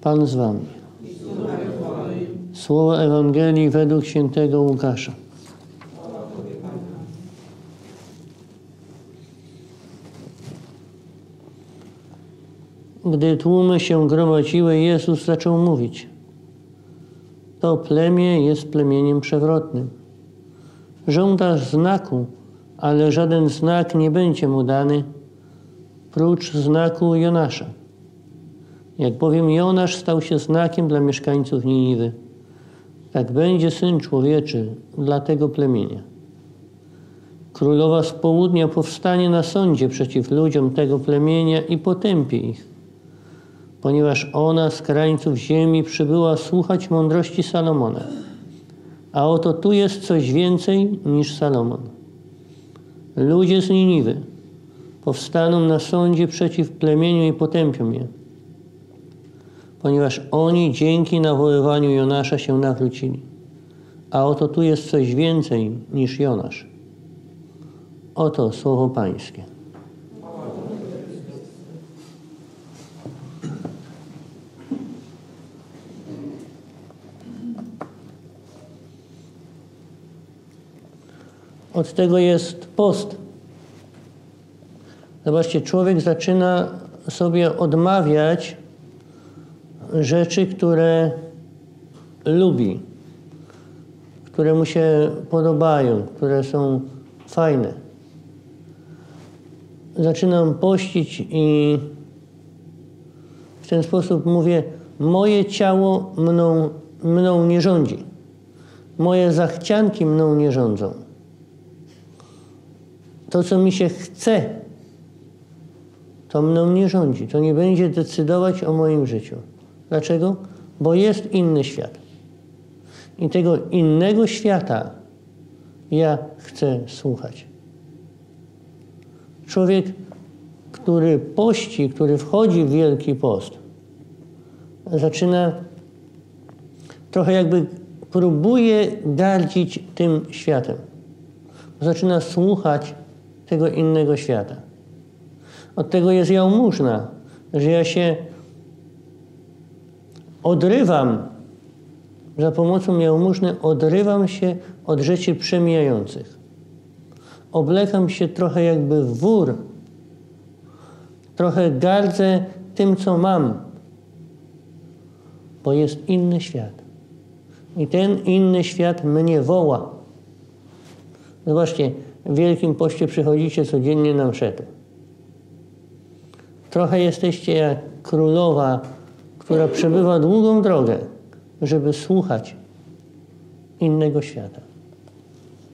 Pan z wami. Słowa Ewangelii według świętego Łukasza. Gdy tłumy się gromadziły, Jezus zaczął mówić: to plemię jest plemieniem przewrotnym. Żąda znaku, ale żaden znak nie będzie mu dany, prócz znaku Jonasza. Jak bowiem Jonasz stał się znakiem dla mieszkańców Niniwy, tak będzie Syn Człowieczy dla tego plemienia. Królowa z południa powstanie na sądzie przeciw ludziom tego plemienia i potępi ich, ponieważ ona z krańców ziemi przybyła słuchać mądrości Salomona. A oto tu jest coś więcej niż Salomon. Ludzie z Niniwy powstaną na sądzie przeciw plemieniu i potępią je, ponieważ oni dzięki nawoływaniu Jonasza się nawrócili. A oto tu jest coś więcej niż Jonasz. Oto słowo Pańskie. Od tego jest post. Zobaczcie, człowiek zaczyna sobie odmawiać rzeczy, które lubi, które mu się podobają, które są fajne. Zaczynam pościć i w ten sposób mówię: moje ciało mną nie rządzi. Moje zachcianki mną nie rządzą. To, co mi się chce, to mną nie rządzi. To nie będzie decydować o moim życiu. Dlaczego? Bo jest inny świat. I tego innego świata ja chcę słuchać. Człowiek, który pości, który wchodzi w Wielki Post, zaczyna trochę jakby próbuje gardzić tym światem. Zaczyna słuchać tego innego świata. Od tego jest jałmużna, że ja się odrywam, za pomocą jałmużny odrywam się od rzeczy przemijających. Oblekam się trochę jakby w wór. Trochę gardzę tym, co mam, bo jest inny świat. I ten inny świat mnie woła. Zobaczcie, w Wielkim Poście przychodzicie codziennie na mszę. Trochę jesteście jak królowa, która przebywa długą drogę, żeby słuchać innego świata.